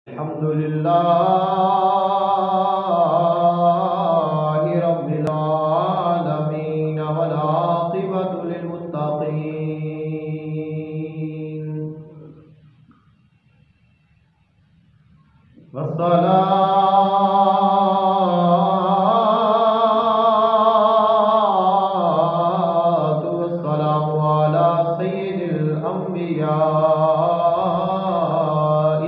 الحمد لله رب العالمين والعاقبة للمتقين والصلاة والسلام على سيد الأنبياء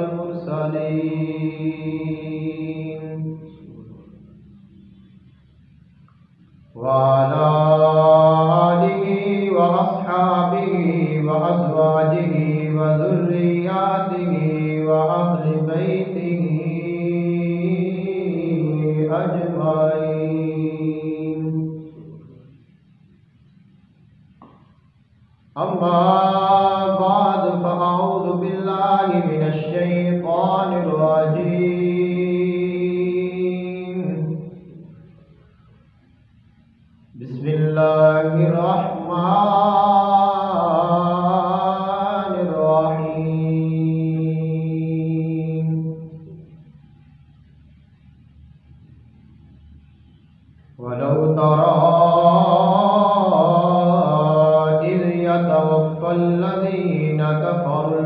والمرسلين وعلى آله وأصحابه وأزواجه وذرياته وأهل بيته أجمعين. أما بعد فأعوذ بالله من الشيطان الرجيم. بسم الله الرحمن الرحيم. ولو ترى إذ يتوفى الذين كفروا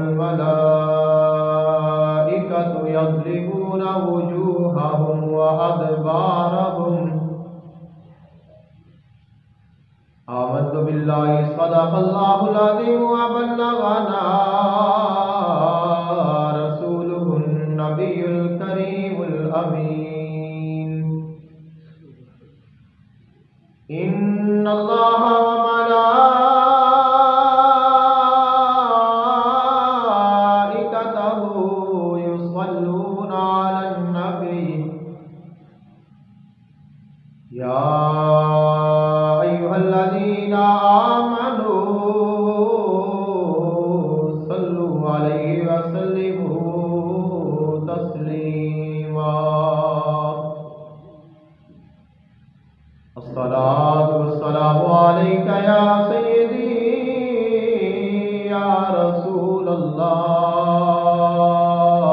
الملائكة يضربون وجوههم وأدبارهم. آمنت بالله صدق الله العظيم وبلغنا رسوله النبي الكريم الأمين. إن الله وملائكته يصلون على النبي يا أيها الذين آمنوا صلوا عليه وسلموا تسليما. الصلاة والسلام عليك يا سيدي يا رسول الله.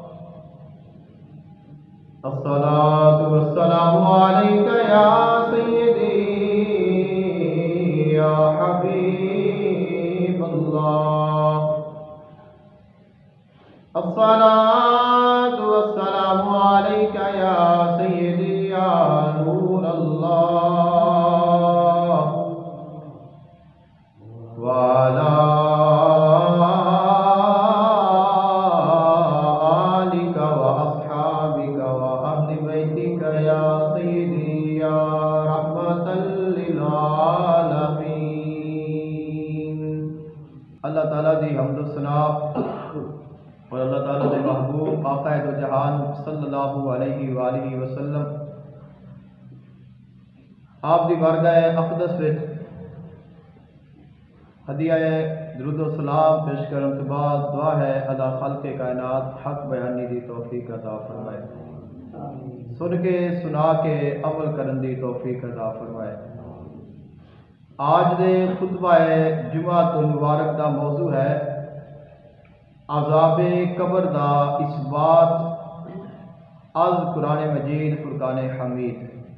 الصلاة والسلام عليك يا سيدي يا حبيب الله. الصلاة والسلام عليك يا سيدي يا نور الله. وعلى آلك وأصحابك وأهل بيتك يا سيدي يا رحمة للعالمين. اللہ تعالیٰ دی حمد و ثنا اور اللہ تعالیٰ دے محبوب آقا دو جہان صلی اللہ علیہ وآلہ وسلم آپ دی بارگاہ اقدس وچ ہدیہ درود و سلام پیش کرنے کے بعد دعا ہے اللہ خالق کائنات حق بیانی دی توفیق عطا فرمائے، سن کے سنا کے عمل کرن دی توفیق عطا فرمائے. آج دے خطبہ جمعۃ المبارک دا موضوع ہے عذاب قبر دا اثبات از قرآن مجید فرقان حمید.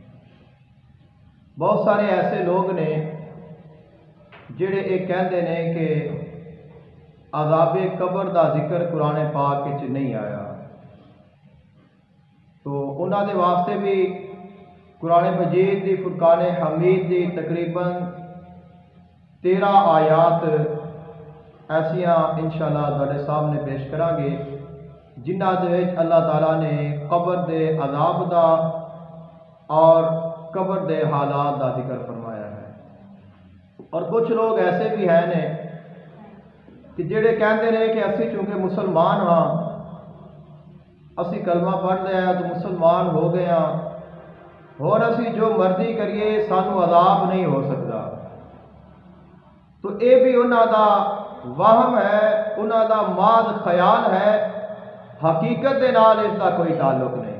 بہت سارے ایسے لوگ نے جڑے یہ کہندے نے کہ عذاب قبر دا ذکر قرآن پاک وچ نہیں آیا، تو انہاں دے واسطے بھی قرآن مجید دی فرقان حمید دی تقریباً 13 آیات ایسیاں انشاءاللہ تواڈے سامنے پیش کریں گے جنہاں دے وچ اللہ تعالیٰ نے قبر دے عذاب دا اور قبر دے حالات دا ذکر فرمایا ہے. اور کچھ لوگ ایسے بھی ہیں نے کہ جڑے کہندے نے کہ اسی چونکہ مسلمان ہاں، اسی کلمہ پڑھ لیا تو مسلمان ہو گئے ہاں، اور اسی جو مرضی کریے سانو عذاب نہیں ہو سکتا. تو یہ بھی انہاں دا وہم ہے، انہاں دا ماد خیال ہے، حقیقت دے نال اس کا کوئی تعلق نہیں.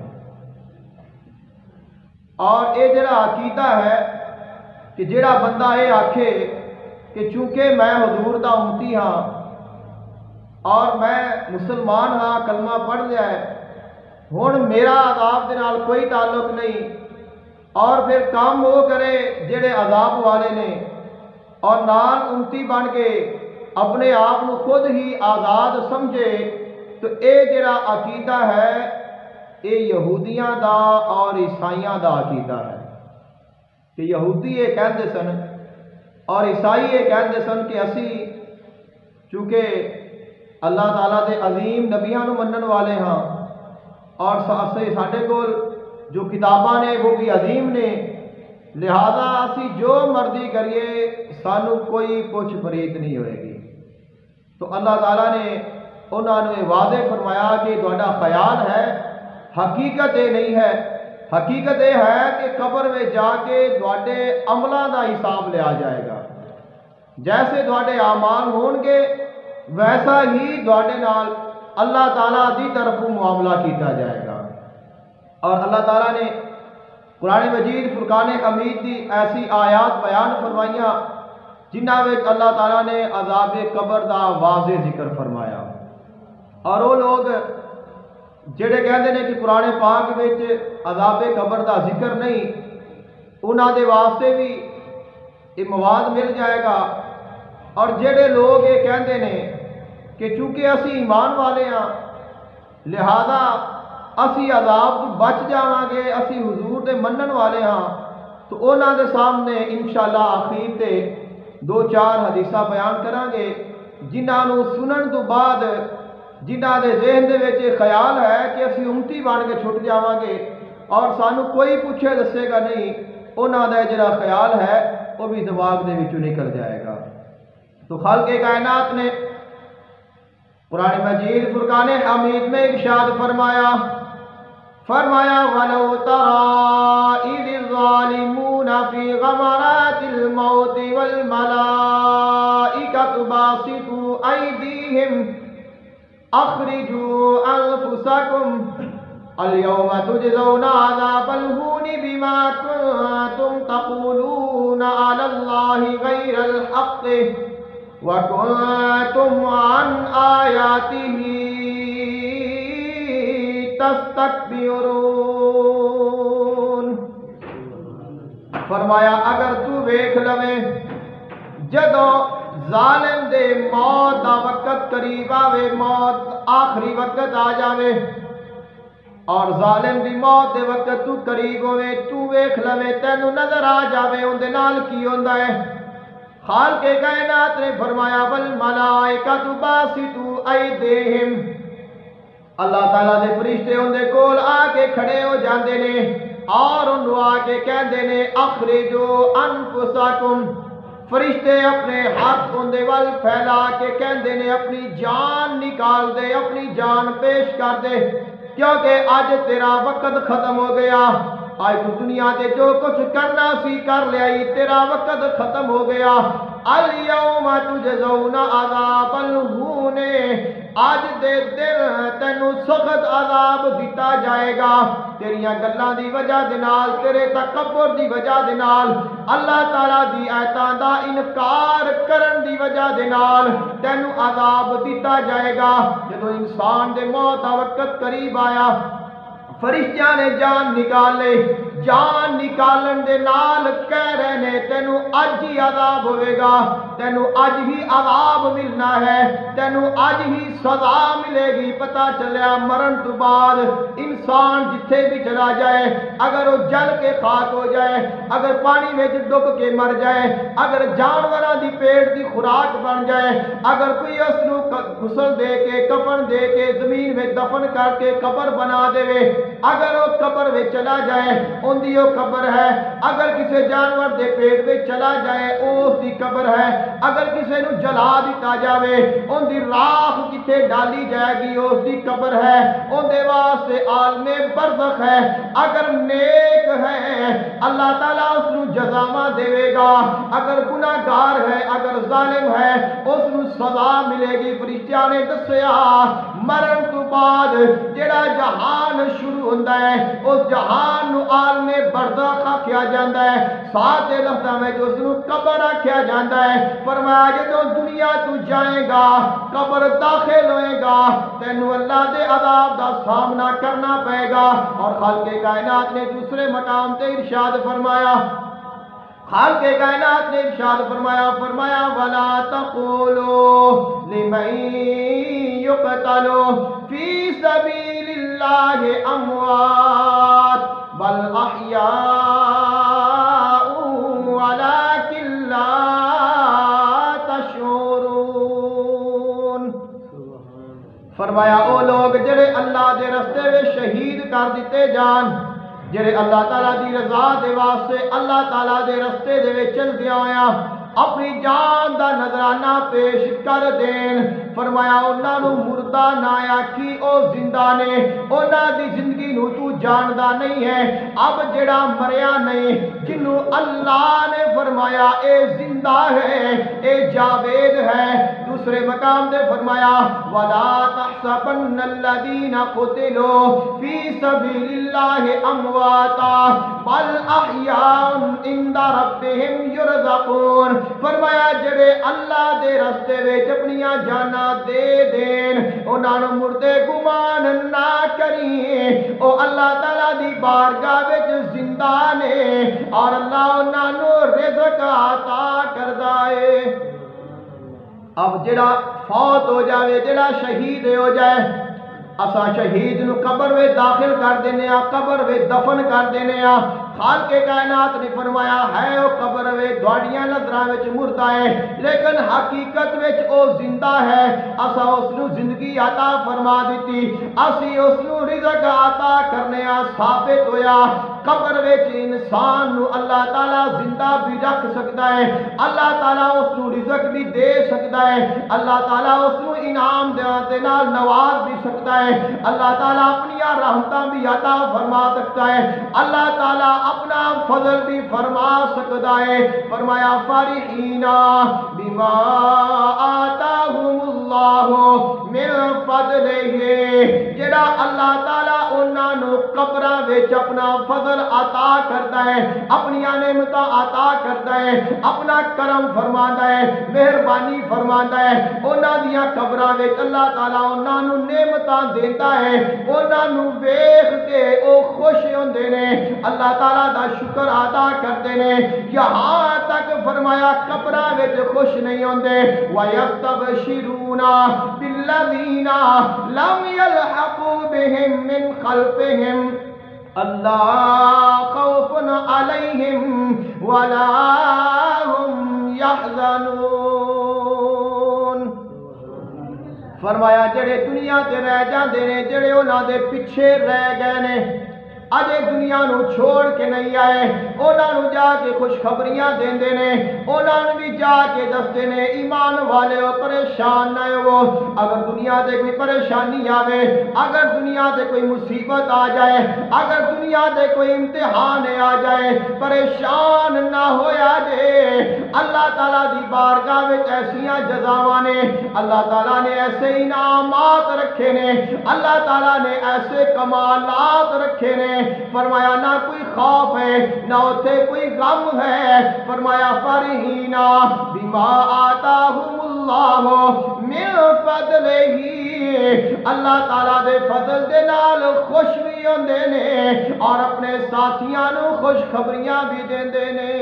اور یہ جڑا عقیدہ ہے کہ جڑا بندہ یہ آکھے کہ چونکہ میں حضور دا امتی ہاں اور میں مسلمان ہاں کلمہ پڑھ لیا ہے، ہن میرا عذاب دے نال کوئی تعلق نہیں، اور پھر کام وہ کرے جڑے عذاب والے نے، اور نال امتی بن کے اپنے آپ کو خود ہی آزاد سمجھے، تو اے جڑا عقیدہ ہے یہ یہودیاں دا اور عیسائیاں دا عقیدہ ہے کہ یہودی یہ کہندے سن اور عیسائی یہ کہندے سن کہ اسی چونکہ اللہ تعالیٰ دے عظیم نبیاں نو منن والے ہاں، اور ساڈے کول جو کتاباں نے وہ بھی عظیم نے، لہذا اسی جو مرضی کریے سانو کوئی پوچھ پریت نہیں ہوئے گی۔ تو اللہ تعالیٰ نے انہوں نے واضح فرمایا کہ تہاڈا خیال ہے، حقیقت یہ نہیں ہے، حقیقت یہ ہے کہ قبر میں جا کے تہاڈے عملاں دا حساب لیا جائے گا، جیسے تہاڈے اعمال ہون گے ویسا ہی تہاڈے نال اللہ تعالیٰ دی طرفوں معاملہ کیتا جائے گا۔ اور اللہ تعالیٰ نے قرآن مجید فرقان حمید دی ایسی آیات بیان فرمائیاں جنہاں وچ اللہ تعالیٰ نے عذاب قبر دا واضح ذکر فرمایا، اور وہ لوگ جڑے کہندے نے کہ قرآن پاک وچ عذاب قبر دا ذکر نہیں، انہاں دے واسطے بھی یہ مواد مل جائے گا۔ اور جڑے لوگ یہ کہندے نے کہ چونکہ اسی ایمان والے ہاں لہذا اسی عذاب تو بچ جاواں گے، اسی حضور دے منن والے ہاں، تو انہاں دے سامنے انشاءاللہ آخر تے دو چار حدیثاں بیان کراں گے جنہاں نو سنن تو بعد جنہاں دے ذہن دے وچ خیال ہے کہ اسی امتی بن کے چھٹ جاواں گے اور سانو کوئی پوچھے دسے گا نہیں، انہاں دا جڑا خیال ہے وہ بھی دماغ دے وچوں نکل جائے گا۔ تو خالق کائنات نے قرآن مجید فرقان حمید میں ارشاد فرمایا وَلَوْ تَرَىٰ إِذِ الظَّالِمُونَ فِي غَمَرَاتِ الْمَوْتِ وَالْمَلَائِكَةُ بَاسِطُو أَيْدِيهِمْ أَخْرِجُوا أَنفُسَكُمْ الْيَوْمَ تُجْزَوْنَ عَذَابَ الْهُونِ بِمَا كُنتُمْ تَقُولُونَ عَلَى اللَّهِ غَيْرَ الْحَقِّ وَكُنتُمْ عَنْ آيَاتِهِ تَسْتَكْبِرُونَ۔ فرمایا اگر تو ویکھ لوے جدوں ظالم دے موت دا وقت قریب آوے، موت آخری وقت آ جاوے اور ظالم دی موت دے وقت تو قریب ہوئے، تو ویکھ لوے تینوں نظر آ جاوے اون دے نال کی ہوندا ہے۔ خالق کائنات نے فرمایا والملائکۃ باسطو ایدیہم، اللہ تعالیٰ دے فرشتے ان دے کول آ کے کھڑے ہو جاندے نے اور انہوں آ کے کہندے نے اخرجو انفسکم، فرشتے اپنے ہاتھ ان دے ول پھیلا کے کہندے نے اپنی جان نکال دے، اپنی جان پیش کر دے، کیونکہ آج تیرا وقت ختم ہو گیا، آج تو دنیا تے جو کچھ کرنا سی کر لیا، تیرا وقت ختم ہو گیا۔ الیوم تجزون عذاب الہون، آج دے دن تینوں سخت عذاب دیتا جائے گا، تیریاں گلاں دی وجہ دے نال، تیرے تکبر دی وجہ دے نال، اللہ تعالیٰ دی آیتاں دا انکار کرن دی وجہ دے نال تینوں عذاب دیتا جائے گا۔ جدوں انسان دے موت دا وقت قریب آیا فرشتیاں نے جان نکال لے، جان نکالن دے نال کہہ رہے نے تینوں اج ہی عذاب ہوئے گا، تینوں اج ہی عذاب ملنا ہے، تینوں اج ہی سزا ملے گی۔ پتہ چلیا مرن تو بعد انسان جتھے بھی چلا جائے، اگر وہ جل کے خاک ہو جائے، اگر پانی میں ڈب کے مر جائے، اگر جانوراں دی پیٹ دی خوراک بن جائے، اگر کوئی اس نو غسل دے کے کفن دے کے زمین میں دفن کر کے قبر بنا دے، اگر وہ قبر میں چلا جائے ان دی وہ قبر ہے، اگر کسی جانور دے پیٹ میں چلا جائے اس دی قبر ہے، اگر کسی نو جلا دیتا جاوے ان دی راکھ جتھے ڈالی جائے گی اس دی قبر ہے، ان دے واسطے عالم برزخ ہے۔ اگر نیک ہے اللہ تعالیٰ اس نو جزاواں دے گا، اگر گناہگار ہے، اگر ظالم ہے اس نو سزا ملے گی۔ فرشتیاں نے دسیا مرن تو بعد جڑا جہان شروع ہوندا ہے اس جہان نو عالم برزخ آکھیا جاندا ہے، ساتھ لفظاں وچ اس نو قبر آکھیا جاندا ہے۔ فرمایا جدوں دنیا تو جائے گا قبر داخل ہوئے گا تینوں اللہ دے عذاب دا سامنا کرنا پائے گا۔ اور خالق کائنات نے دوسرے مقام تے ارشاد فرمایا، خالق کائنات نے ارشاد فرمایا وَلَا تَقُولُوا لِمَن يُقْتَلُ فِي سَبِيلِ اللَّهِ أَمْوَاتٌ بَلْ أَحْيَاءٌ وَلَكِن لَّا تَشْعُرُونَ۔ فرمایا او لوگ جڑے اللہ دے رستے میں شہید کر دیتے جان، جڑے اللہ تعالیٰ دی رضا دے واسطے اللہ تعالیٰ دے رستے دے وچ چل دیا ہویا اپنی جان دا نذرانہ پیش کر دین، فرمایا انہاں نو مردہ نہ آکھی او زندہ نے، انہاں دی زندگی نو تو جاندا نہیں ہے۔ اب جڑا مریا نہیں جنوں اللہ نے فرمایا اے زندہ ہے، اے جاوید ہے، دوسرے مقام دے فرمایا وَلَا تَحْسَبَنَّ الَّذِينَ قُتِلُوا فِي سَبِيلِ اللَّهِ أَمْوَاتًا بَلْ أَحْيَاءٌ عِندَ رَبِّهِمْ يُرْزَقُونَ۔ فرمایا جڑے اللہ دے رستے وچ اپنیاں جاناں دے دین انہاں نوں مردے گمان نہ کری، او اللہ تعالیٰ دی بارگاہ وچ زندہ نے اور اللہ انہاں نوں رزق عطا کردا ہے۔ اب جڑا فوت ہو جاوے جڑا شہید ہو جائے اسا شہید نو قبر وچ داخل کر دینے آ، قبر وچ دفن کر دینے آ۔ خالق کائنات نے فرمایا ہے او قبر وچ دواڑیاں نظراں وچ مردہ ہے لیکن حقیقت وچ او زندہ ہے، اسا اس نو زندگی عطا فرما دیتی، اسی اس نو رزق عطا کرنے آ۔ ثابت ہویا قبر وچ انسان نو اللہ تعالیٰ زندہ بھی رکھ سکتا ہے، اللہ تعالیٰ اس نو رزق بھی دے سکتا ہے، اللہ تعالیٰ اس نو انعام دے نال نواز بھی سکتا ہے، اللہ تعالیٰ اپنی رحمتاں بھی عطا فرما سکتا ہے، اللہ تعالیٰ اپنا فضل بھی فرما سکتا ہے۔ فرمایا فرحینا بما آتاہم اللہ من فضلہ، جڑا اللہ تعالیٰ انہاں نو قبراں وچ اپنا فضل عطا کرتا ہے، اپنی نعمتاں عطا کرتا ہے، اپنا کرم فرماندا ہے، مہربانی فرماندا ہے، انہاں دیاں قبراں وچ اللہ تعالیٰ انہاں نو نعمتاں دیندا ہے، انہاں نو ویکھ کے او خوش ہوندے نے، اللہ تعالیٰ دا شکر ادا کرتے نے، یہاں تک فرمایا قبراں وچ خوش نہیں ہوندے وَيَسْتَبْشِرُونَ بِالَّذِينَ لَمْ يَلْحَقُوا بِهِم مِّنْ خَلْفِهِمْ أَلَّا خَوْفٌ عَلَيْهِمْ وَلَا هُمْ يَحْزَنُونَ۔ فرمایا جڑے دنیا تے رہ جاندے نے، جڑے انہاں دے پیچھے رہ گئے نے، اجے دنیا نو چھوڑ کے نہیں آئے، انہاں نو جا کے خوشخبریاں دیندے نے، انہاں نو بھی جا کے دستے نے ایمان والے ہو پریشان نہ ہو، اگر دنیا دے کوئی پریشانی آوے، اگر دنیا دے کوئی مصیبت آ جائے، اگر دنیا دے کوئی امتحان آ جائے، پریشان نہ ہویا جے، اللہ تعالیٰ دی بارگاہ وچ ایسیاں جزاواں نے، اللہ تعالیٰ نے ایسے انعامات رکھے نے، اللہ تعالیٰ نے ایسے کمالات رکھے نے، فرمایا نہ کوئی خوف ہے نہ ہوتے کوئی غم ہے، فرمایا فرحینا بما آتاہم اللہ من فضلہ، اللہ تعالیٰ دے فضل دے نال خوش بھی ہوندے نے اور اپنے ساتھیاں نو خوشخبریاں بھی دیندے نے۔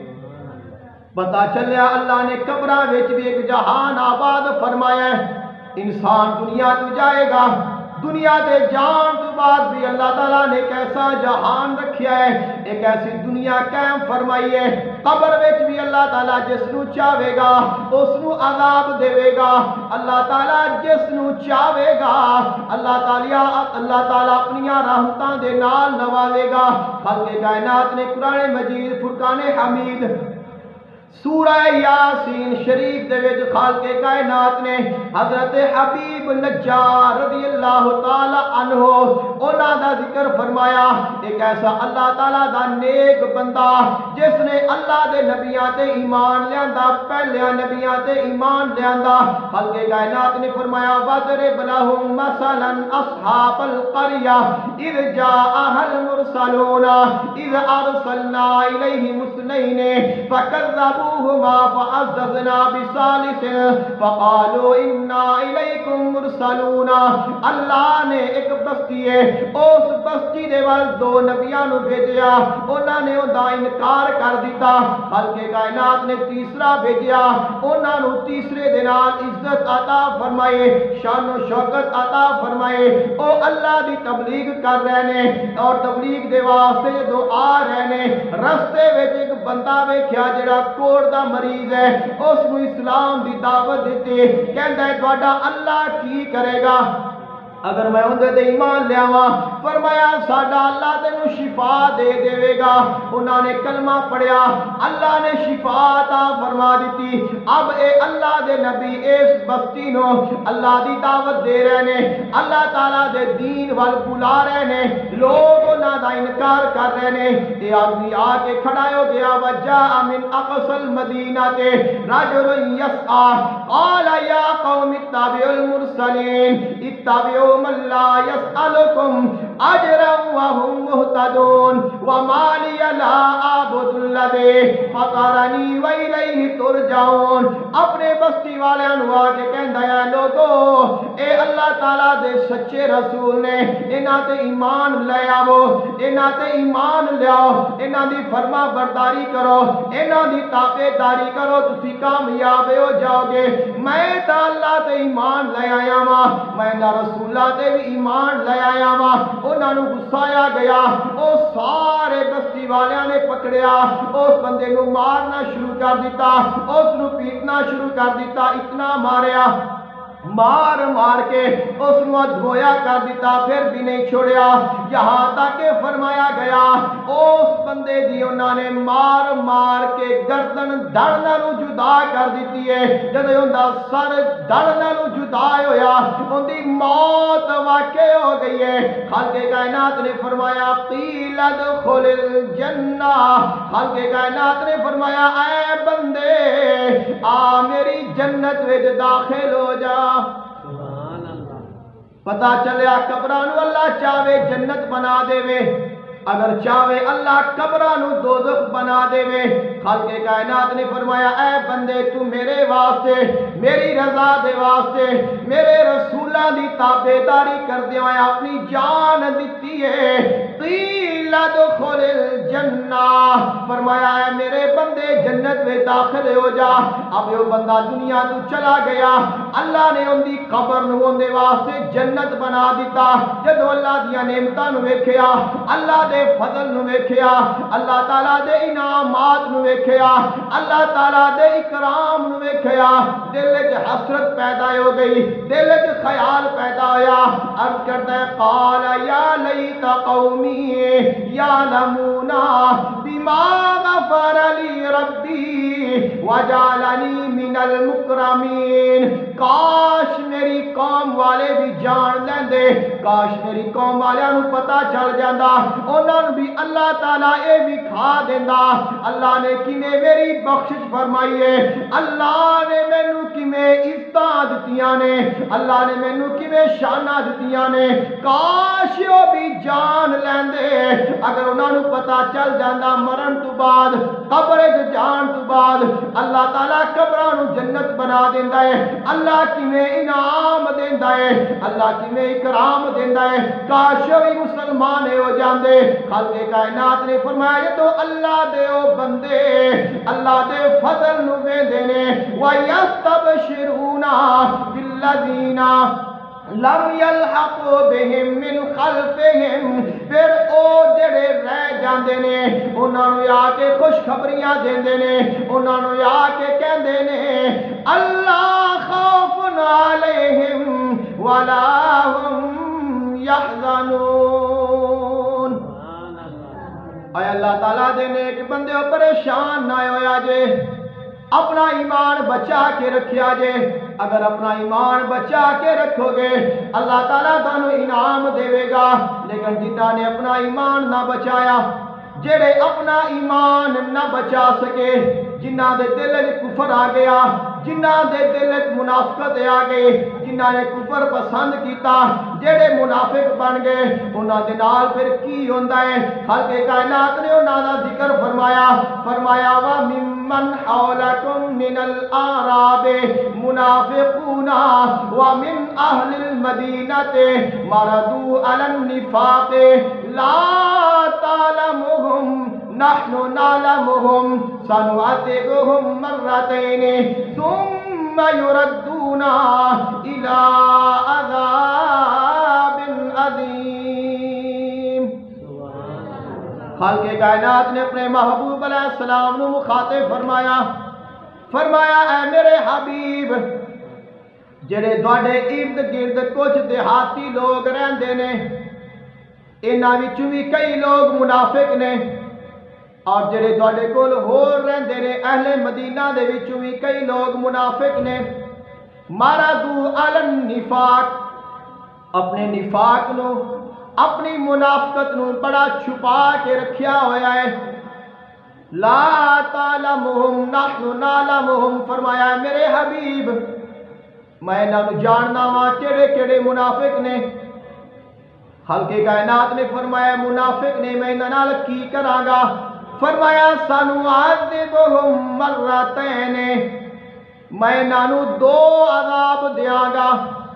پتا چلیا اللہ نے قبراں وچ بھی ایک جہان آباد فرمایا ہے، انسان دنیا تو جائے گا، دنیا دے جان تو بعد بھی اللہ تعالیٰ نے کیسا جہان رکھیا ہے، ایک ایسی دنیا قائم فرمائی ہے، قبر وچ بھی اللہ تعالیٰ جس نو چاہے گا اس نو عذاب دے گا، اللہ تعالیٰ جس نو چاہے گا اللہ تعالیٰ اپنی رحمتاں دے نال نوازے گا۔ خالق کائنات نے قرآن مجید فرقان حمید سورہ یاسین شریف دے وچ خالق کائنات نے حضرت حبیب نجار رضی اللہ تعالی عنہ انہاں دا ذکر فرمایا ایک ایسا اللہ تعالیٰ دا نیک بندہ جس نے اللہ دے نبیاں تے ایمان لیاندا پہلے نبیاں تے ایمان لیاندا خالق کائنات نے فرمایا وَضْرِبْ لَهُم مَثَلًا أَصْحَابَ الْقَرْيَةِ إِذْ جَاءَهَا الْمُرْسَلُونَ إِذْ أَرْسَلْنَا إِلَيْهِمُ اثْنَيْنِ فَكَذَّبُوهُمَا فَعَزَّزْنَا بِثَالِثٍ فَقَالُوا إِنَّا إِلَيْكُمْ مُرْسَلُونَ اللہ نے ایک بستی ہے اس بستی دے وال دو نبیاں نو بھیجیا انہاں نے اوندا انکار کر دیتا خالق کائنات نے تیسرا بھیجیا انہاں نو تیسرے دے نال عزت عطا فرمائے شان و شوکت عطا فرمائے او اللہ دی تبلیغ کر رہے نے اور تبلیغ دے واسطے جدوں آ رہے نے رستے وچ ایک بندہ ویکھیا جڑا کوڑ دا مریض ہے اس نو اسلام دی دعوت دتی کہندا ہے تہاڈا اللہ کی کرے گا اگر میں اندر دے ایمان لیاواں فرمایا ساڈا اللہ تینوں شفا دے دے گا انہاں نے کلمہ پڑھیا اللہ نے شفا عطا فرما دیتی اب اے اللہ دے نبی اس بستی نو اللہ دی دعوت دے رہے نے اللہ تعالیٰ دے دین وال بلا رہے نے لوگ انہاں دا انکار کر رہے نے اے آدمی آ کے کھڑا ہو گیا وجاء من اقصى المدینہ تے رجل یسعى قال یا قوم اتبعوا المرسلین اتبعوا من لا يسألكم اجرا وهم مهتدون وما لي لا اعبد الذي فطرني واليه ترجعون اپنے بستی والوں نو آ کے کہندا ہے لوگو اے اللہ تعالی دے سچے رسول نے انہاں تے ایمان لے آو انہاں تے ایمان لیاؤ انہاں دی فرما برداری کرو انہاں دی تابعداری کرو تسی کامیاب ہو جاؤ گے میں تے اللہ تے ایمان لے آیا ہاں میں نہ رسول تے بھی ایمان لے آیا وا انہاں نو گسایا گیا او سارے بستی والیاں نے پکڑیا اس بندے نو مارنا شروع کر دیتا اس نو پیٹنا شروع کر دیتا اتنا ماریا مار مار کے اس نو دھویا کر دیتا پھر بھی نہیں چھوڑیا یہاں تک کہ فرمایا گیا اس بندے دی انہاں نے مار مار کے گردن دڑ نالوں جدا کر دیتی ہے جدوں اوندا سر دڑ نالوں جدا ہویا اون دی موت واقع ہو گئی ہے خالق کائنات نے فرمایا قیل ادخل الجنہ خالق کائنات نے فرمایا اے بندے آ میری جنت وچ داخل ہو جا پتا چلیا قبرانو اللہ چاہے جنت بنا دے وے اگر چاہے اللہ قبرانو دوزخ بنا دے وے خالق کائنات نے فرمایا اے بندے تو میرے واسطے میری رضا دے واسطے میرے رسولاں دی تابعداری کردے ہوئے اپنی جان دتی ہے قیل ادخل الجنہ فرمایا اے میرے بندے جنت میں داخل ہو جا اب یہ بندہ دنیا تو چلا گیا اللہ نے ان دی قبر نو ان دے واسطے جنت بنا دیتا جدو اللہ دیا نعمتاں نو ویکھیا اللہ دے فضل نو ویکھیا اللہ تعالیٰ دے انعامات نو ویکھیا اللہ تعالیٰ دے اکرام نو ویکھیا دل وچ حسرت پیدا ہو گئی دل وچ خیال پیدا ہویا عرض کرتا ہے قال یا لیت قومی یعلمون بما غفر لی ربی وجعلنی من المکرمین کاش میری قوم والے بھی جان لیندے کاش میری قوم والے نو پتا چل جاندا انہاں نو بھی اللہ تعالیٰ اے بھی کھا دیندا اللہ نے کیویں میری بخشش فرمائی ہے اللہ نے مینوں کیویں عزتاں دتیاں نے اللہ نے مینوں کیویں شاناں دتیاں نے کاش او بھی جان لیندے اگر انہاں نو پتا چل جاندا مرن تو بعد قبر وچ جان تو بعد اللہ تعالیٰ قبراں نو جنت بنا دیندا ہے اللہ کیویں انعام دیندا ہے اللہ کیویں اکرام دیندا ہے کاش وی مسلمان ہو جاندے خالق کائنات نے فرمایا تو اللہ دے او بندے اللہ دے فضل نو ویندے نے وَيَسْتَبْشِرُونَ بِالَّذِينَ لم يلحقوا بهم من خلفهم پھر او جڑے رہ جاندے نے انہاں نو آ کے خوشخبریاں دیندے نے انہاں نو آ کے کہندے نے اللہ خوف علیہم ولا هم يحزنون اے اللہ تعالیٰ دے نیک بندے پریشان نہ ہویا جے اپنا ایمان بچا کے رکھیا جے اگر اپنا ایمان بچا کے رکھو گے اللہ تعالیٰ تانوں انعام دے گا گا، لیکن جنہاں نے اپنا ایمان نہ بچایا، جڑے اپنا ایمان نہ بچا سکے، جنہاں دے دل وچ کفر آ گیا، جنہاں دے دل وچ منافقت آ گئی، جنہاں نے کفر پسند کیتا، جڑے منافق بن گئے، انہاں دے نال پھر کی ہوندا ہے؟ خالق کائنات نے انہاں دا ذکر فرمایا، فرمایا وَمِمَّنْ حَوْلَكُمْ مِنَ الْأَعْرَابِ مُنَافِقُونَ وَمِنْ أَهْلِ الْمَدِينَةِ مَرَدُوا عَلَى النِّفَاقِ لَا تَعْلَمُهُمْ نَحْنُ نَعْلَمُهُمْ سَنُعَذِّبُهُمْ مَرَّتَيْنِ ثُمَّ يُرَدُّونَ إِلَى عَذَابٍ عَظِيمٍ۔ خالق کائنات نے اپنے محبوب علیہ السلام نو مخاطب فرمایا، فرمایا اے میرے حبیب، جڑے تواڈے ارد گرد کچھ دیہاتی لوگ رہندے نے، انہاں وچوں بھی کئی لوگ منافق نے، اور جڑے تواڈے کول ہور رہندے نے اہل مدینہ دے وچوں بھی کئی لوگ منافق نے، مردو علی النفاق، اپنے نفاق نو، اپنی منافقت نو بڑا چھپا کے رکھیا ہویا ہے۔ لا تعلمہم نحن نعلمہم، فرمایا میرے حبیب میں انہاں نو جاننا وا کیڑے کیڑے منافق نے۔ خالق کائنات نے فرمایا منافق نے میں انہاں نال کی کراں گا؟ فرمایا سنعذبہم مرتین، میں انہاں نو دو عذاب دیاں گا،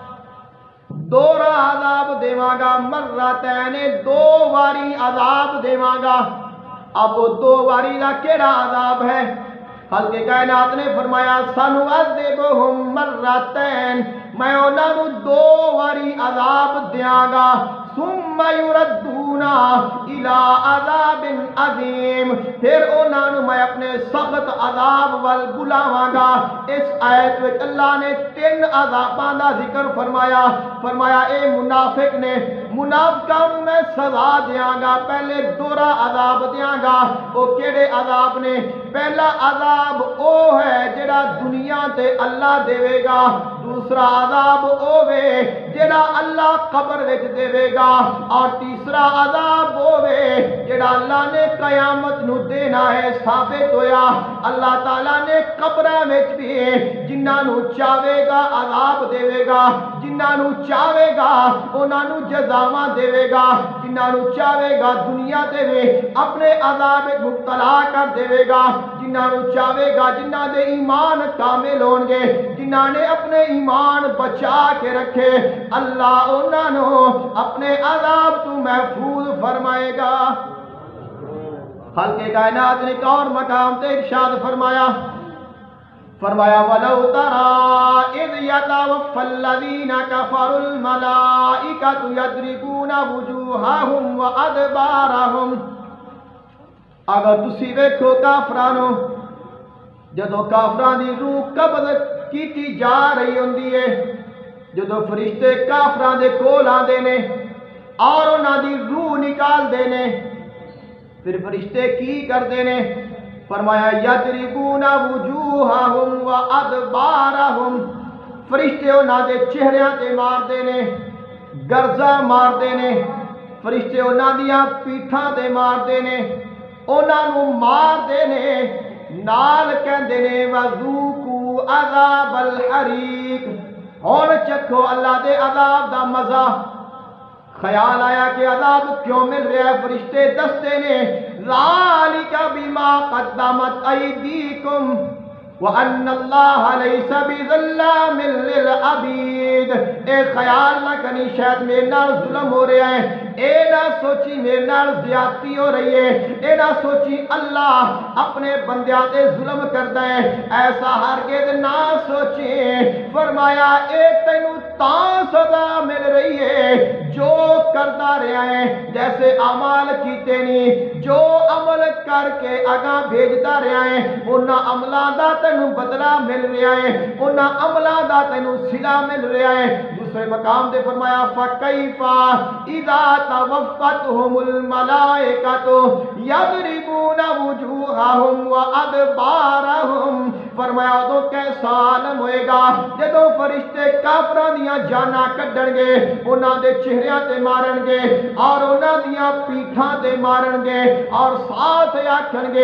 دوہرا عذاب دیواں گا، مرتین دو واری عذاب دیواں گا۔ اب وہ دو واری دا کیڑا عذاب ہے؟ خالق کائنات نے فرمایا سنعذبہم مرتین، میں انہاں نو دو واری عذاب دیاں گا، ثم یردون الی عذاب عظیم، پھر انہاں نو میں اپنے سخت عذاب وال بلاواں گا۔ اس آیت وچ اللہ نے تین عذاباں دا ذکر فرمایا، فرمایا اے منافق نے، منافقاں نو میں سزا دیاں گا، پہلے دوہرا عذاب دیاں گا۔ وہ کیڑے عذاب نے؟ پہلا عذاب او ہے جڑا دنیا تے اللہ دے گا، دوسرا عذاب او وے جڑا اللہ قبر وچ دے گا، اور تیسرا عذاب او وے جڑا اللہ نے قیامت نو دینا ہے۔ ثابت ہویا اللہ تعالیٰ نے قبراں وچ بھی جنہاں نو چاہے گا عذاب دے گا، جنہاں نو چاہے گا انہاں نو جزاواں دے گا، جنہاں نو چاہے گا دنیا تے وے اپنے عذاب مبتلا کر دے گا، جنہاں نو چاہے گا جنہاں دے ایمان کامل ہون گے، جنہاں نے اپنے ایمان بچا کے رکھے، اللہ انہاں نو اپنے عذاب تو محفوظ فرمائے گا۔ خالق کائنات نے ایک اور مقام تے ارشاد فرمایا، فرمایا وَلَوْ تَرَىٰ إِذْ يَتَوَفَّى الَّذِينَ كَفَرُوا الْمَلَائِكَةُ يَضْرِبُونَ وُجُوهَهُمْ وَأَدْبَارَهُمْ، اگر تسی ویکھو کافرانو جدو کافران دی روح قبض کیتی جا رہی ہوندی ہے، جدو فرشتے کافران دے کول آندے نے اور انہاں دی روح نکال دے نے، پھر فرشتے کی کردے نے؟ فرمایا یضربون وجوہہم وادبارہم، فرشتے انہاں دے چہریاں تے مار دے نے، گرزاں مار دے نے، فرشتے انہاں دیاں پیٹھاں تے مار دے نے، انہاں نو مار دے نے، نال کہندے نے وذوقوا عذاب الحریق، ہن چکھو اللہ دے عذاب دا مزہ۔ خیال آیا کہ عذاب کیوں مل رہا ہے؟ فرشتے دستے نے ذالک بما قدمت ایدیکم وَأَنَّ اللَّهَ لَيْسَ بِظَلَّامٍ لِلْعَبِيدِ، اے خیال نہ کرنی شاید میرے نال ظلم ہو رہا ہے، اے نہ سوچی میرے نال زیادتی ہو رہی ہے، اے نہ سوچی اللہ اپنے بندیاں تے ظلم کرتا ہے، ایسا ہرگز نہ سوچی۔ فرمایا اے تینوں تاں سزا مل رہی ہے جو کرتا رہا ہے، جیسے اعمال کیتے نہیں، جو عمل کر کے آگاں بھیجتا رہا ہے، انہاں عملاں دا تینوں بدلہ مل رہا ہے، انہاں عملاں دا تینوں صلہ مل رہا ہے۔ دوسرے مقام دے فرمایا فَكَيْفَ إِذَا تَوَفَّتْهُمُ الْمَلَائِكَةُ يَضْرِبُونَ وُجُوهَهُمْ وَأَدْبَارَهُمْ فرمایا ادو کیسا عالم ہوئے گا جدو فرشتے کافراں دیاں جاناں کڈن گے انہاں دے چہریاں تے مارن گے اور انہاں دیاں پیٹھاں تے مارن گے اور ساتھ آکھن گے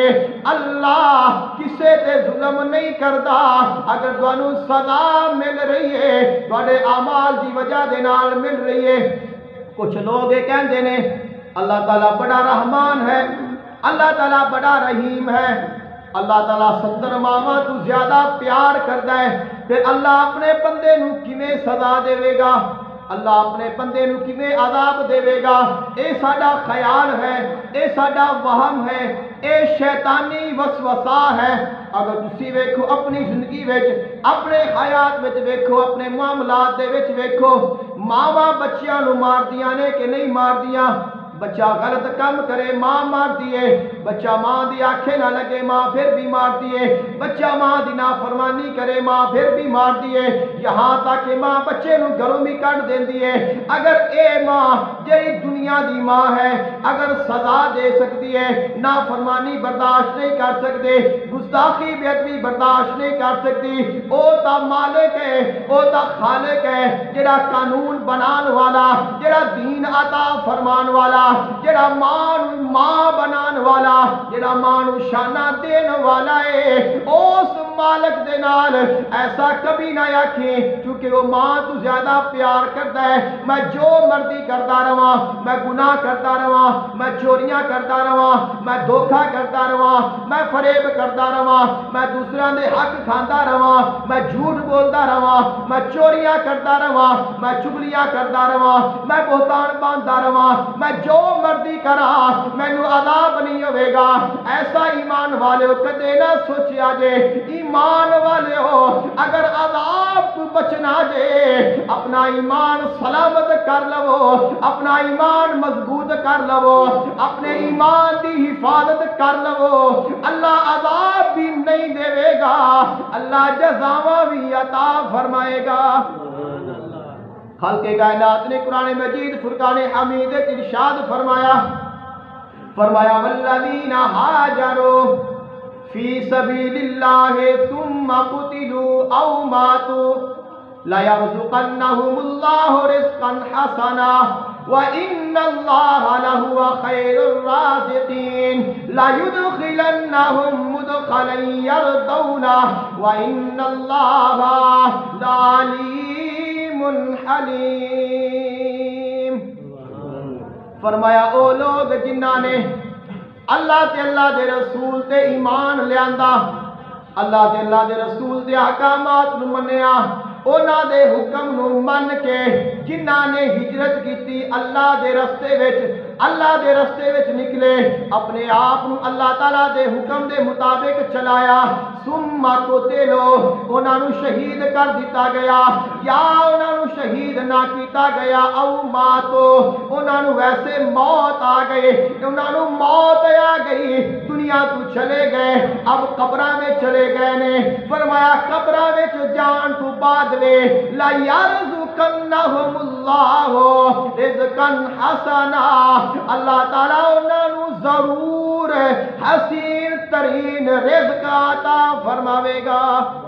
اللہ کسے تے ظلم نہیں کردا اگر تانوں سزا مل رہی ہے تواڈے اعمال دی وجہ دے نال مل رہی ہے کچھ لوگ یہ کہندے نے اللہ تعالیٰ بڑا رحمان ہے اللہ تعالیٰ بڑا رحیم ہے اللہ تعالیٰ 70 ماواں تو زیادہ پیار کردا ہے پھر اللہ اپنے بندے نو کیویں سزا دے گا اللہ اپنے بندے نو کیویں عذاب دے گا اے ساڈا خیال ہے اے ساڈا وہم ہے اے شیطانی وسوسہ ہے اگر تسی ویکھو اپنی زندگی وچ اپنے حیات وچ ویکھو اپنے معاملات دے وچ ویکھو ماواں بچیاں نو ماردیاں نے کہ نہیں ماردیاں بچہ غلط کام کرے ماں مار دیے بچہ ماں دی آنکھیں نہ لگے ماں پھر بھی مار دیے بچہ ماں دی نافرمانی کرے ماں پھر بھی مار دیے یہاں تک کہ ماں بچے نو گھروں بھی کٹ دیندی ہے اگر اے ماں جڑی دنیا دی ماں ہے اگر سزا دے سکتی ہے نافرمانی برداشت نہیں کر سکتے گستاخی بے ادبی برداشت نہیں کر سکتی او تا مالک ہے او تا خالق ہے جڑا قانون بنان والا جڑا دین عطا فرمان والا جڑا ماں بنان والا جڑا ماں نو شانہ دین والا ہے اس مالک دے نال ایسا کبھی نہ آکھیں کیونکہ وہ ماں تو زیادہ پیار کرتا ہے میں جو مرضی کرتا رہا میں گناہ کرتا رہا میں چوریاں کرتا رہا میں دھوکہ کرتا رہا میں فریب کرتا رہا میں دوسروں دے حق کھاندا رہا میں جھوٹ بولتا رہا میں چوریاں کرتا رہا میں چگلیاں کرتا رہا میں بہتان باندھتا رہا میں جو مرضی کرا مینو عذاب نہیں ہوئے گا ایسا ایمان والے ہو کدے نہ سوچیا جے ایمان والے ہو اگر عذاب تو بچنا جے اپنا ایمان سلامت کر لو اپنا ایمان مضبوط کر لو اپنے ایمان دی حفاظت کر لو اللہ عذاب بھی نہیں دے گا اللہ جزاواں بھی عطا فرمائے گا خلق کائنات نے قرآن مجید فرقان حمید ارشاد فرمایا والذین ہاجروا فی سبیل اللہ ثم قتلوا او ماتوا لَيَرْزُقَنَّهُمُ اللَّهُ رِزْقًا حَسَنًا وَإِنَّ اللَّهَ لَهُوَ خَيْرُ الرَّازِقِينَ لَيُدْخِلَنَّهُمْ مُدْخَلًا يَرْضَوْنَهُ وَإِنَّ اللَّهَ لَعَلِيمٌ حَلِيمٌ فرمایا او لوگ جنہاں نے اللہ تے اللہ دے رسول تے ایمان لیاندا اللہ تے اللہ دے رسول دے احکامات نو منیا اونا دے حکم نو من کے جنہاں نے ہجرت کیتی اللہ دے رستے وچ نکلے اپنے آپ نو اللہ تعالیٰ دے حکم دے مطابق چلایا ثم قتلوا اونا نو شہید کر دیتا گیا یا اونا نو شہید نہ کیتا گیا او ماتو اونا نو ویسے موت آ گئی اونا نو موت آ گئی دنیا تو چلے گئے اب قبراں میں چلے گئے نے فرمایا قبراں میں جان تو بعد وے لا یرزقنہم اللہ رزقا حسنا اللہ تعالیٰ انہاں نو ضرور حسین ترین رزق عطا فرماوے گا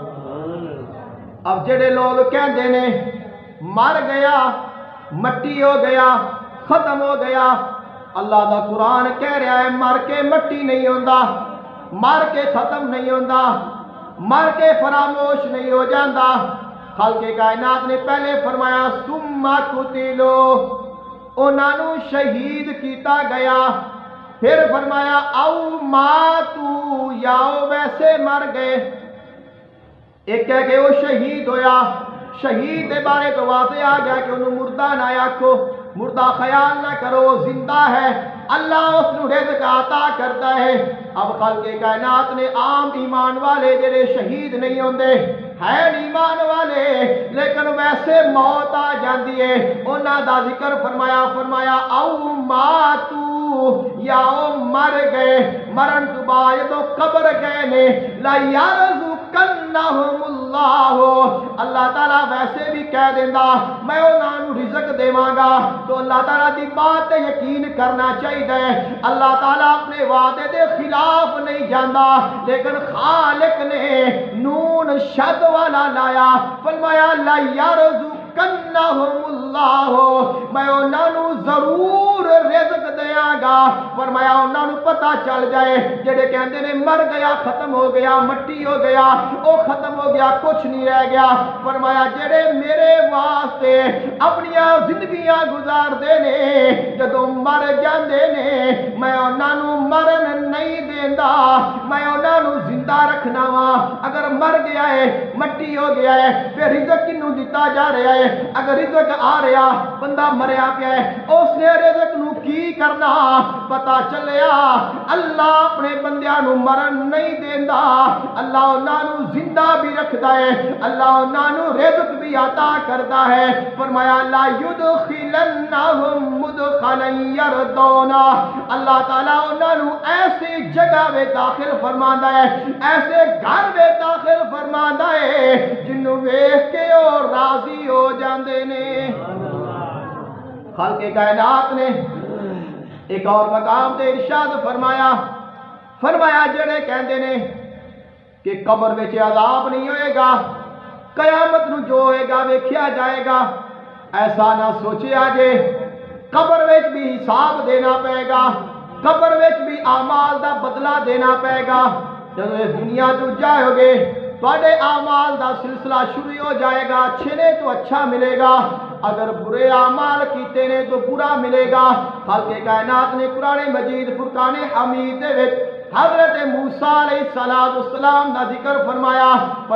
اب جڑے لوگ کہندے نے مر گیا مٹی ہو گیا ختم ہو گیا اللہ دا قرآن کہہ رہا ہے مر کے مٹی نہیں ہوندا مر کے ختم نہیں ہوندا مر کے فراموش نہیں ہو جاندا خالق کائنات نے پہلے فرمایا ثم قتلوا انہاں نو شہید کیتا گیا پھر فرمایا او ماتو یا ویسے مر گئے ایک کہہ کہ وہ شہید ہویا شہید دے بارے تو واضح آ گیا کہ انہوں مردہ نہ آکھو مردہ خیال نہ کرو زندہ ہے اللہ اس نو رزق عطا کرتا ہے اب خلق کائنات نے عام ایمان والے جڑے شہید نہیں ہوندے ہے ایمان والے لیکن ویسے موت آ جاندی ہے انہاں دا ذکر فرمایا او ماتو یا او مر گئے مرن تو بعد تو قبر گئے نے لا یرزق یرزقنہم اللہ تعالیٰ ویسے بھی کہہ دینا میں انہوں رزق دیواں گا، تو اللہ تعالیٰ دی بات یقین کرنا چاہیے۔ اللہ تعالیٰ اپنے وعدے دے خلاف نہیں جانا، لیکن خالق نے نون شد والا لایا، فرمایا لا یرزقنہم اللہ میں انہوں ضرور رزق دیاں گا۔ فرمایا انہوں پتہ چل جائے جڑے کہندے نے مر گیا ختم ہو گیا مٹی ہو گیا او ختم ہو گیا کچھ نہیں رہ گیا، فرمایا جڑے میرے واسطے اپنی زندگیاں گزار دے نے جدوں مر جاندے نے میں انہوں مرن نہیں دیندا، میں انہوں زندہ رکھنا وا۔ اگر مر گیا ہے مٹی ہو گیا ہے پھر رزق کنوں دتا جا رہا ہے؟ اگر رزق آ رہا بندہ مریا پیا ہے اس نے رزق نو کی کرنا؟ پتا چلیا اللہ اپنے بندیاں نو مرن نہیں دیندا، اللہ انہاں نو زندہ بھی رکھدا ہے، اللہ انہاں نو رزق بھی عطا کردا ہے۔ فرمایا لا یدخلنہم مدخلا یرضونا اللہ تعالیٰ انہاں نو ایسی جگہ میں داخل فرماندا ہے، ایسے گھر میں داخل فرماندا ہے جنوں ویکھ کے اور راضی ہو جاندے نے۔ خالق کائنات نے ایک اور مقام تے ارشاد فرمایا جڑے کہندے نے کہ قبر وچ عذاب نہیں ہوئے گا، قیامت نو جو ہوئے گا ویکھیا جائے گا، ایسا نہ سوچیا جے قبر وچ بھی حساب دینا پائے گا، قبر وچ بھی اعمال دا بدلہ دینا پائے گا۔ جب اس دنیا تو جاؤ گے تواڈے اعمال دا سلسلہ شروع ہو جائے گا، اچھے نے تو اچھا ملے گا، اگر برے اعمال کیتے نے تو برا ملے گا۔ خالق کائنات نے قرآن مجید فرقان حمید دے وچ حضرت موسیٰ علیہ السلام دا ذکر فرمایا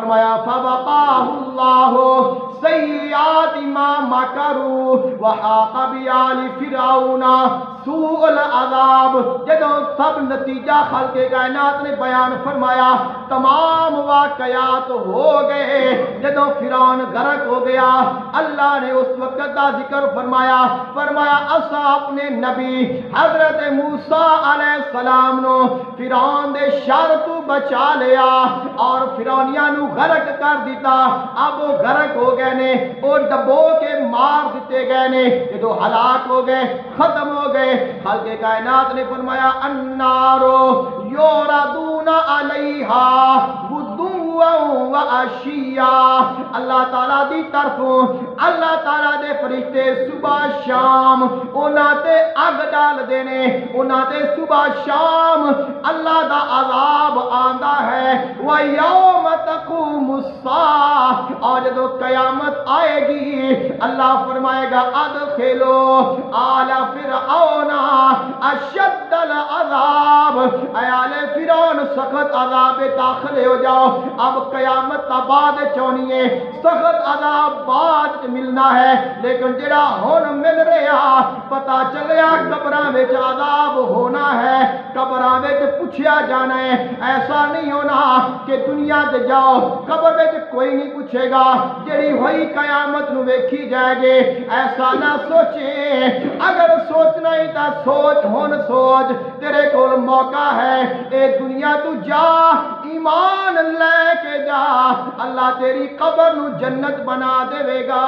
فوقاہ اللہ سیئات ما مکروا وحاق بآل فرعون سوء العذاب۔ جدوں سب نتیجہ خالق کائنات نے بیان فرمایا تمام واقعات ہو گئے، جدوں فرعون غرق ہو گیا اللہ نے اس وقت دا ذکر فرمایا اسا اپنے نبی حضرت موسیٰ علیہ السلام نو فرعون دے شر تو بچا لیا اور فرعونیاں نو غرق کر دیتا۔ اب وہ غرق ہو گئے نے، وہ ڈبو کے مار دیتے گئے نے، یہ تو ہلاک ہو گئے ختم ہو گئے۔ خالق کائنات نے فرمایا النارو یوردون علیہا غدوا و عشیا اللہ تعالیٰ دی طرفوں اللہ تعالیٰ دے فرشتے صبح شام انہاں تے اگ ڈال دینے، انہاں تے صبح شام اللہ دا عذاب آندا ہے۔ وَيَوْمَ تَقُومُ السَّاعَةُ اور جدو قیامت آئے گی اللہ فرمائے گا ادخلو آل فرعون اشد العذاب، اے آل فرعون سخت عذاب داخل ہو جاؤ۔ اب قیامت بعد چونی ہے، سخت عذاب بعد ملنا ہے، لیکن جڑا ہن مل رہا پتا چلیا قبراں وچ عذاب ہونا ہے، قبراں وچ پوچھیا جانا ہے۔ ایسا نہیں ہونا کہ دنیا تے جاؤ قبر وچ کوئی نہیں پوچھے گا، جڑی ہوئی قیامت نو ویکھی جائے گی۔ ایسا نہ سوچیں، اگر سوچنا ہی تا سوچ ہن سوچ، تیرے کول موقع ہے، اے دنیا تو جا ایمان لے کے جا، اللہ تیری قبر نو جنت بنا دے گا۔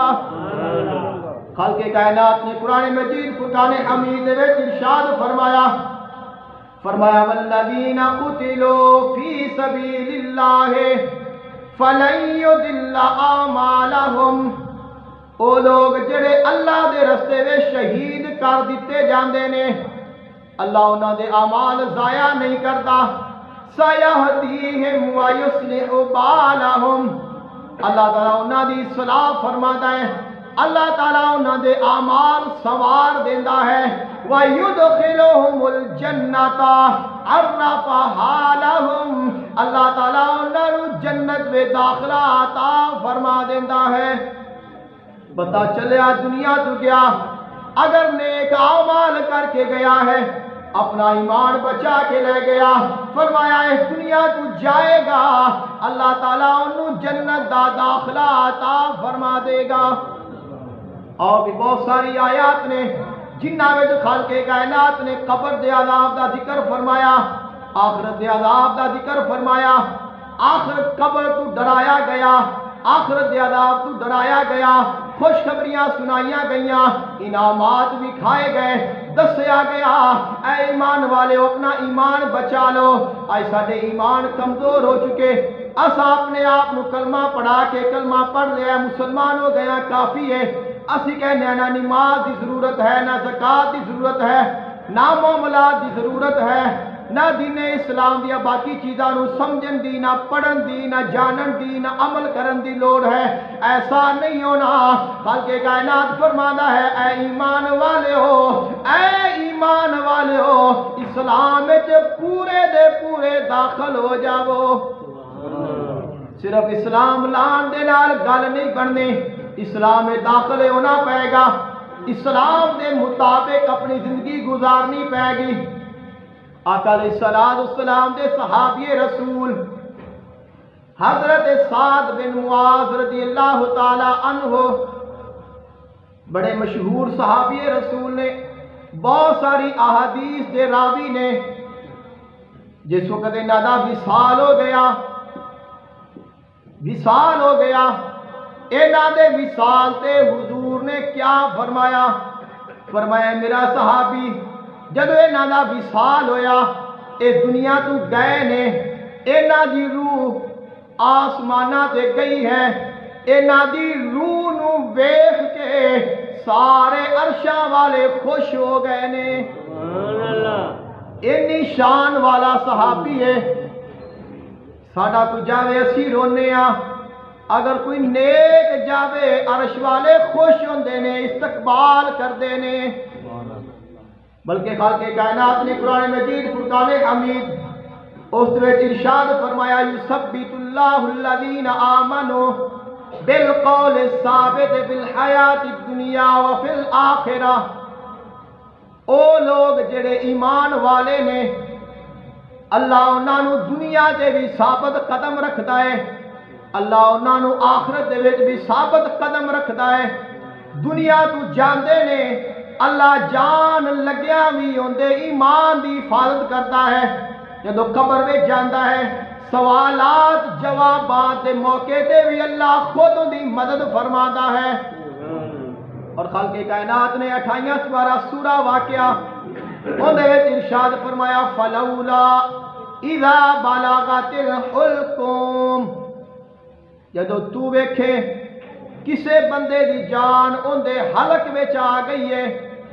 خالق کائنات نے قرآن مجید فرقان حمید میں ارشاد فرمایا والذین قتلوا فی سبیل اللہ فلن یضل اعمالہم، او لوگ جڑے اللہ دے رستے میں شہید کر دیتے جاندے نے اللہ انہاں دے اعمال ضائع نہیں کرتا۔ سیہدیہم ویصلح بالہم اللہ تعالیٰ انہاں دی اصلاح فرماتا ہے، اللہ تعالیٰ انہاں دے اعمال سوار دیندا ہے۔ وَيُدْخِلُهُمُ الْجَنَّةَ عَرَّفَهَا لَهُمْ اللہ تعالیٰ انہاں نو جنت میں داخلہ عطا فرما دیندا ہے۔ پتہ چلیا دنیا تو گیا، اگر نیک اعمال کر کے گیا ہے اپنا ایمان بچا کے لے گیا، فرمایا اس دنیا تو جائے گا اللہ تعالیٰ انہوں جنت دا داخلہ عطا فرما دے گا۔ اور بھی بہت ساری آیات نے جنہاں میں خالق کائنات نے قبر دے عذاب دا ذکر فرمایا، آخرت دے عذاب دا ذکر فرمایا۔ آخرت قبر تو ڈرایا گیا، آخرت دے عذاب تو ڈرایا گیا، خوشخبریاں سنائیاں گئیاں، انعامات بھی کھائے گئے، دسیا گیا اے ایمان والے اپنا ایمان بچا لو۔ آج ساڈے ایمان کمزور ہو چکے، اسا اپنے آپ نو کلمہ پڑھا کے کلمہ پڑھ لیا مسلمان ہو گیا کافی ہے، اسی کہنے نہ نماز دی ضرورت ہے، نہ زکوٰۃ دی ضرورت ہے، نہ معاملات دی ضرورت ہے، نہ دین اسلام دیا باقی چیزاں نو سمجھن دی، نہ پڑھن دی، نہ جانن دی، نہ عمل کرن دی لوڑ ہے۔ ایسا نہیں ہونا۔ خالق کائنات فرماتا ہے اے ایمان والے ہو، اے ایمان والے ہو، اسلام وچ پورے دے پورے داخل ہو جاؤ۔ صرف اسلام لان دے نال گل نہیں بننی، اسلام میں داخل ہونا پائے گا، اسلام دے مطابق اپنی زندگی گزارنی پائے گی۔ آقا علیہ السلام دے صحابی رسول حضرت سعد بن معاذ رضی اللہ تعالی عنہ بڑے مشہور صحابی رسول نے، بہت ساری احادیث دے راوی نے۔ جس وقت انہاں دا وصال ہو گیا، وصال ہو گیا، انہاں دے وصال تے حضور نے کیا فرمایا؟ فرمایا میرا صحابی جدو انہاں دا وصال ہویا، اے دنیا تو گئے نے، انہاں دی روح آسماناں تے گئی ہے، انہاں دی روح نو ویکھ کے سارے عرشاں والے خوش ہو گئے نے۔ انی شان والا صحابی ہے۔ ساڈا کوئی جاوے اسی رونے ہاں، اگر کوئی نیک جاوے عرش والے خوش ہوندے نے، استقبال کردے نے۔ بلکہ خالق کائنات نے قرآن مجید فرقان حمید اس وچ ارشاد فرمایا یثبت اللہ الذین آمنوا بالقول الثابت فی الحیات الدنیا وفی الآخرہ۔ او لوگ جڑے ایمان والے نے، اللہ انہاں نو دنیا دے بھی ثابت قدم رکھدا ہے، اللہ انہاں نو آخرت دے وچ بھی ثابت قدم رکھدا ہے۔ دنیا تو جاندے نے، اللہ جان لگیا بھی ہوندے ایمان دی حفاظت کرتا ہے، جدو قبر میں جاندا ہے سوالات جوابات دے موقع تے بھی اللہ خود ان دی مدد فرماتا ہے۔ اور خالق کائنات نے 28 سپارہ سورہ واقعہ ان دے وچ ارشاد فرمایا فلولا اذا بلغت الحلقوم، جدو تو ویکھے کسے بندے دی جان ان دے حلق وچ آ گئی ہے،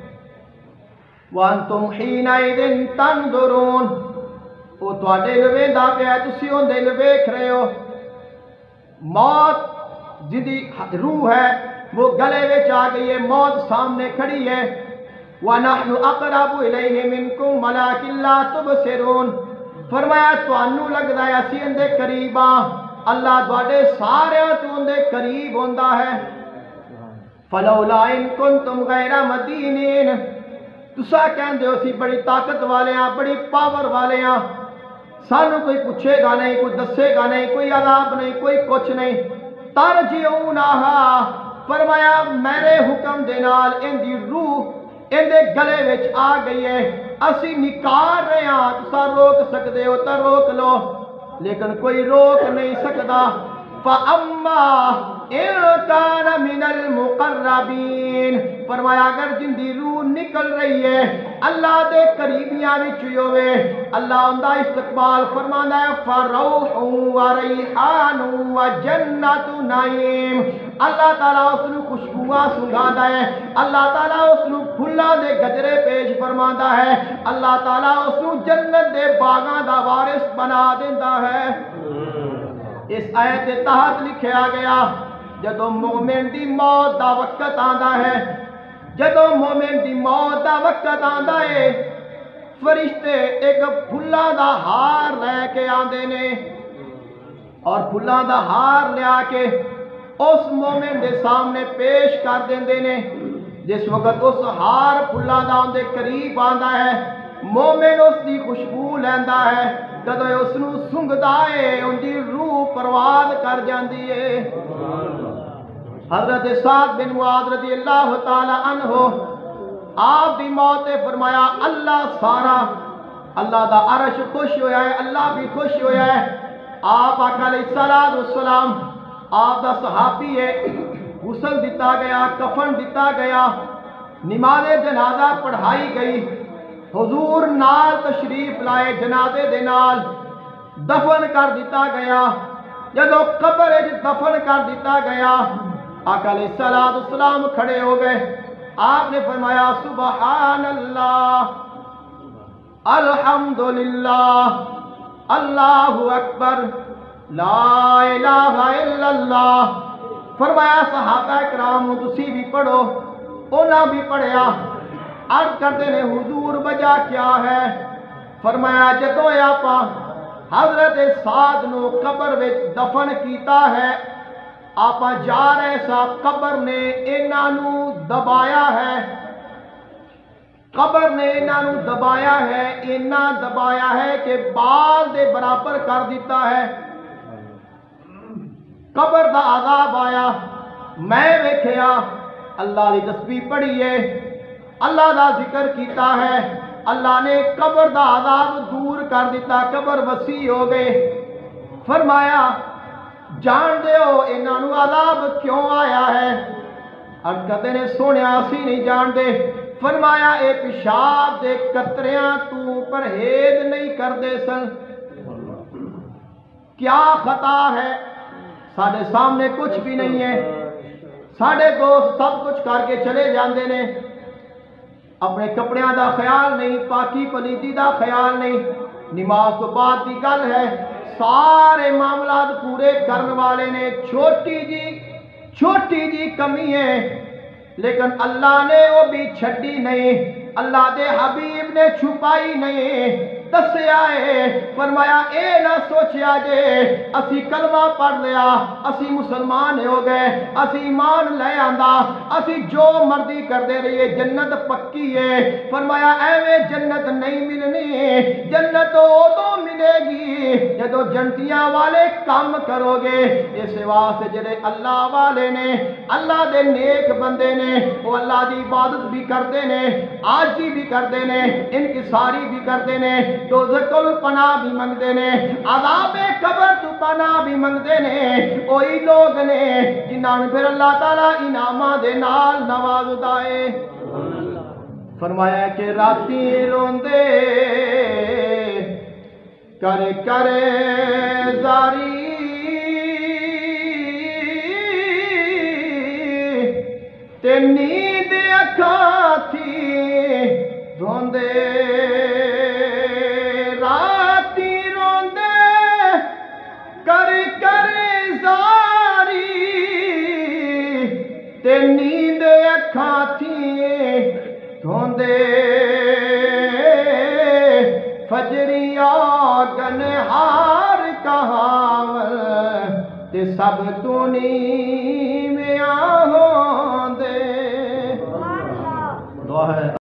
وانتم حینئذ تنظرون، وہ تواڈے لویندا پیا تسی اون دے ویکھ رہے ہو۔ موت جدی روح ہے وہ گلے وچ آ گئی ہے، موت سامنے کھڑی ہے۔ وَنَحْنُ أَقْرَبُ إِلَيْهِ مِنْكُمْ وَلَٰكِنْ لَا تُبْصِرُونَ، فرمایا تانوں لگدا ہے اسی اندے قریب ہاں، اللہ تواڈے ساریاں تو اندے قریب ہوندا ہے۔ فَلَوْلَا إِن كُنتُمْ غَيْرَ مَدِينِينَ، تسا کہندے ہو سی بڑی طاقت والے ہاں، بڑی پاور والے ہاں، سانو کوئی پوچھے گا نہیں، کوئی دسے گا نہیں، کوئی عذاب نہیں، کوئی کچھ نہیں۔ ترجعونہا، فرمایا میرے حکم دے نال ان دی روح ان دے گلے وچ آ گئی ہے، اسی نکال رہے ہاں، تسا روک سکدے ہو تو روک لو، لیکن کوئی روک نہیں سکدا۔ فَأَمَّا إِن كَانَ مِنَ الْمُقَرَّبِينَ، فرمایا اگر جن دی روح نکل رہی ہے اللہ دے قریبیاں وچ ہوئے، اللہ ان دا استقبال فرمانا ہے فَرَوْحٌ وَرَيْحَانٌ وَجَنَّةُ نَعِيمٍ، اللہ تعالیٰ اس نو خوشبواں سنگھاتا ہے، اللہ تعالیٰ اس نو پھلاں دے گجرے پیش فرماتا ہے، اللہ تعالیٰ اس نو جنت دے باغاں دا وارث بنا دیندا ہے۔ اس آیت کے تحت لکھیا گیا جدو مومن دی موت دا وقت آندا ہے، جدو مومن دی موت دا وقت آندا ہے، فرشتے ایک پھلاں دا ہار لے کے آندے نے، اور پھلاں دا ہار لیا کے اس مومن دے سامنے پیش کر دیندے نے۔ جس وقت اس ہار پھلاں دا اندے قریب آندا ہے، مومن اس دی خوشبو لیندا ہے، جدو اس نو سنگدا ہے ان دی روح پرواز کر جاندی ہے۔ حضرت سعد بن معاذ رضی اللہ تعالی عنہ آپ دی موت فرمایا اللہ سارا، اللہ دا عرش خوش ہویا ہے، اللہ بھی خوش ہویا ہے، آپ آقا علیہ السلام آپ دا صحابی ہے، غسل دیتا گیا، کفن دیتا گیا، نماز جنازہ پڑھائی گئی، حضور نال تشریف لائے، جنازے دے نال دفن کر دیتا گیا۔ جدو قبر دفن کر دیتا گیا، آقا علیہ السلام کھڑے ہو گئے، آپ نے فرمایا سبحان اللہ، الحمدللہ، اللہ اکبر، لا الہ الا اللہ۔ فرمایا صحابہ کرام تسی بھی پڑھو، انہاں بھی پڑھیا۔ عرض کرتے نے حضور وجہ کیا ہے؟ فرمایا جدوں آپا حضرت سعد نو قبر وچ دفن کیتا ہے، آپا جا رہے سا، قبر نے انہاں نو دبایا ہے، قبر نے انہاں نو دبایا ہے، انہاں دبایا ہے کہ بال دے برابر کر دیتا ہے۔ قبر دا عذاب آیا، میں ویکھیا، اللہ دی تسبیح پڑھی ہے، اللہ دا ذکر کیتا ہے، اللہ نے قبر دا عذاب دور کر دیتا، قبر وسیع ہو گئے۔ فرمایا جان دے ہو انہاں نو عذاب کیوں آیا ہے؟ عرض کرتے نے سونیا اسی نہیں جان دے۔ فرمایا اے پیشاب دے قطریاں تو پرہیز نہیں کردے سن۔ کیا خطا ہے؟ ساڑھے سامنے کچھ بھی نہیں ہے، ساڑھے دوست سب کچھ کر کے چلے جاندے نے، اپنے کپڑیاں دا خیال نہیں، پاکی پلیتی دا خیال نہیں، نماز تو بعد دی گل ہے، سارے معاملات پورے کرنے والے نے، چھوٹی جی کمی ہے، لیکن اللہ نے وہ بھی چھڈی نہیں، اللہ دے حبیب نے چھپائی نہیں، دسیا ہے۔ فرمایا اے نہ سوچیا جے اسی کلمہ پڑھ لیا، اسی مسلمان ہو گئے، اسی ایمان لے آندا، اسی جو مرضی کر دے رہی ہے، جنت پکی ہے۔ فرمایا ایویں جنت نہیں ملنی، جنت تو ملے گی جدو جنتیاں والے کام کرو گے۔ اس واسطے جڑے اللہ والے نے، اللہ دے نیک بندے نے، وہ اللہ دی عبادت بھی کرتے نے، آجی بھی کرتے نے، انکساری بھی کرتے نے، دوزخل پناہ بھی منگتے نے، عذاب قبر تو پناہ بھی منگتے نے، وہی لوگ نے جنہاں نے پھر اللہ تعالیٰ انعاماں دے نال نوازدا ہے۔ فرمایا کہ راتی روندے کر زاری، تے نیند اکھاں تھی دھوندے، راتی روندے کر زاری، تے نیند اکھاں تھی دھوندے، فجری آگن ہار کہاول، تے سب تو نیویاں ہوندے۔ دعا ہے